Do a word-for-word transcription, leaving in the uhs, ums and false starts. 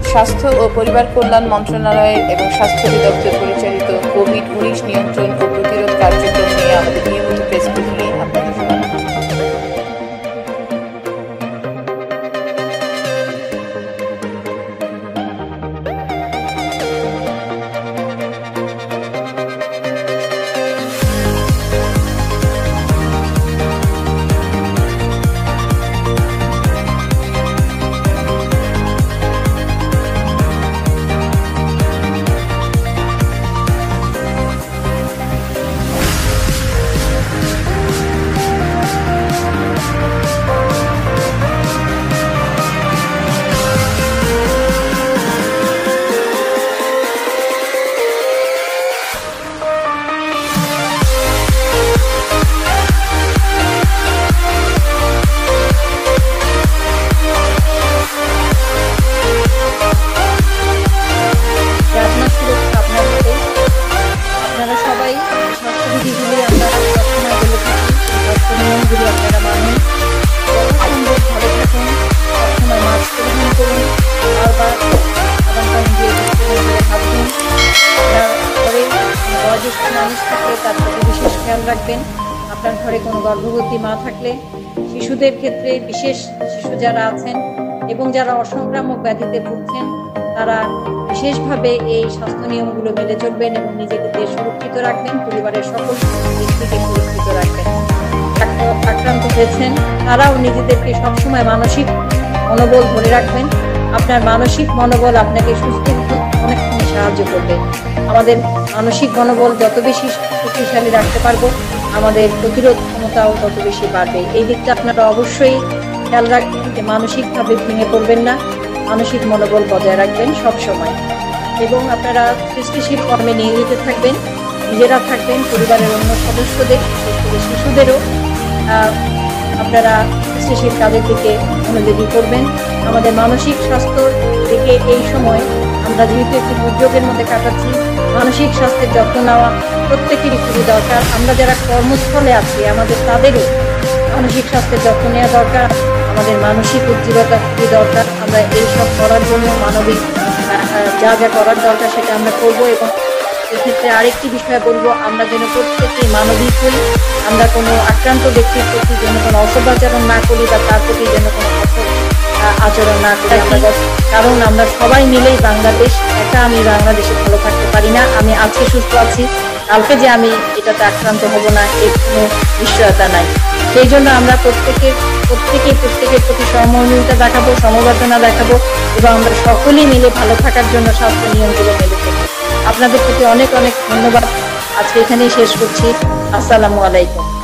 স্বাস্থ্য ও পরিবার কল্যাণ মন্ত্রণালয় এবং স্বাস্থ্য অধিদপ্তর পরিচালিত কোভিড উনিশ নিয়ন্ত্রণ ও প্রতিরোধ কার্যক্রম নিয়ে আমাদের নিয়মিত প্রেস ব্রিফিংয়ে আপনাদের স্বাগত। বিশেষ খেয়াল রাখবেন। আপনার ঘরে কোনো গর্ভবতী মা থাকলে, শিশুদের ক্ষেত্রে বিশেষ শিশু যারা আছেন এবং যারা অসংক্রামক ব্যাধিতে ভুগছেন, তারা বিশেষভাবে এই স্বাস্থ্য নিয়মগুলো মেনে চলবেন এবং নিজেদের সুরক্ষিত রাখবেন, পরিবারের সকল ব্যক্তিকে সুরক্ষিত রাখবেন। আক্রান্ত হয়েছেন তারাও নিজেদেরকে সবসময় মানসিক মনোবল ধরে রাখবেন। আপনার মানসিক মনোবল আপনাকে সুস্থ হতে অনেকখানি সাহায্য করবে। আমাদের মানসিক মনোবল যত বেশি শক্তিশালী রাখতে পারবো, আমাদের প্রতিরোধ ক্ষমতাও তত বেশি বাড়বে। এই দিকটা আপনারা অবশ্যই খেয়াল রাখবেন যে মানসিকভাবে ভেঙে পড়বেন না, মানসিক মনোবল বজায় রাখবেন সব সময়। এবং আপনারা সৃষ্টিশীল কর্মে নিয়োজিত থাকবেন, নিজেরা থাকবেন, পরিবারের অন্য সদস্যদের, শিশুদেরও আপনারা সৃষ্টিশীল কাজের দিকে মনোযোগী করবেন। আমাদের মানসিক স্বাস্থ্যর দিকে এই সময় আমরা যেহেতু একটি দুর্যোগের মধ্যে কাটাচ্ছি, মানসিক স্বাস্থ্যের যত্ন নেওয়া প্রত্যেকেরই খুবই দরকার। আমরা যারা কর্মস্থলে আছি আমাদের তাদেরও মানসিক স্বাস্থ্যের যত্ন নেওয়া দরকার। আমাদের মানসিক উজ্জ্বলতা খুবই দরকার। আমরা এইসব করার জন্য মানবিক যা যা করার দরকার সেটা আমরা করবো। এবং এক্ষেত্রে আরেকটি বিষয় বলবো, আমরা যেন প্রত্যেকেই মানবিক হই। আমরা কোনো আক্রান্ত ব্যক্তির প্রতি যেন কোনো অসদাচরণ না করি বা তার প্রতি যেন কোনো আচরণ না করি। আমরা কারণ আমরা সবাই মিলেই বাংলাদেশ, একা আমি বাংলাদেশে ভালো থাকতে পারি না। আমি আজকে সুস্থ আছি, কালকে যে আমি এটাতে আক্রান্ত হব না এর কোনো নিশ্চয়তা নাই। সেই জন্য আমরা প্রত্যেকের প্রত্যেকে প্রত্যেকের প্রতি সহমর্মিতা দেখাবো, সমবেদনা দেখাবো এবং আমরা সকলেই মিলে ভালো থাকার জন্য স্বাস্থ্য নিয়মগুলো মেনে চলবো। আপনাদের প্রতি অনেক অনেক ধন্যবাদ। আজকে এখানেই শেষ করছি। আসসালামু আলাইকুম।